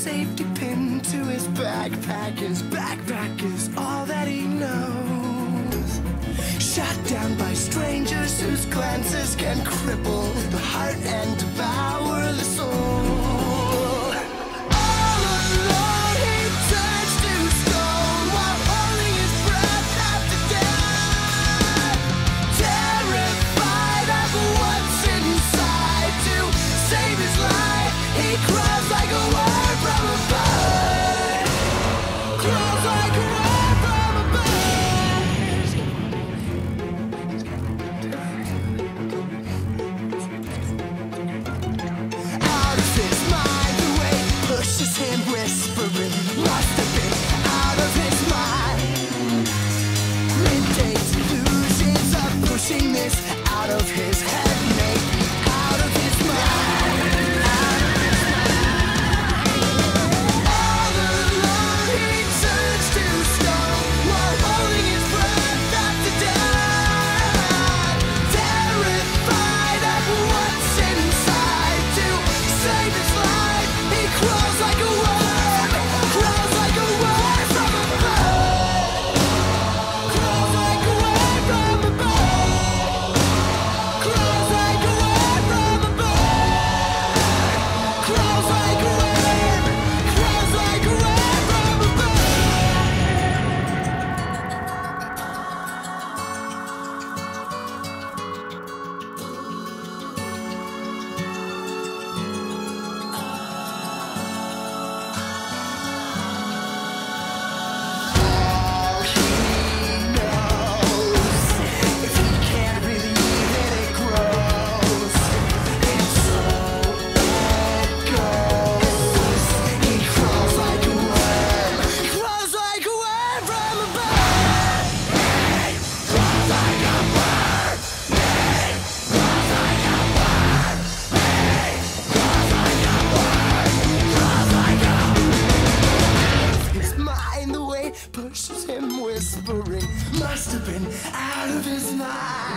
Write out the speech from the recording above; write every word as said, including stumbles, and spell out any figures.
safety pin to his backpack. His backpack is all that he knows. Shot down by strangers whose glances can cripple the heart and devour the soul. Out of his head, maybe out of his mind, out of his mind. All alone he turns to stone while holding his breath after death. Terrified of what's inside, to save his life he crawls like a worm, crawls like a worm from a bone, crawls like a worm from a bone. Pushes him whispering, must have been out of his mind.